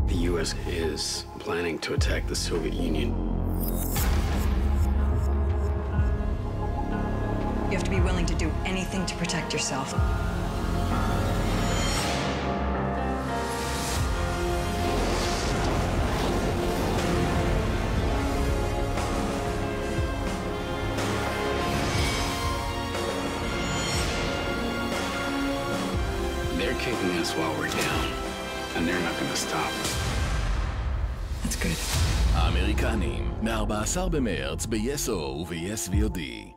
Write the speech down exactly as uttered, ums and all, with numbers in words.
The U S is planning to attack the Soviet Union. You have to be willing to do anything to protect yourself. They're kicking us while we're down, and they're not gonna stop. That's good. האמריקנים, מ-ארבעה עשר במרץ ב-יס או וב-יס וי או די.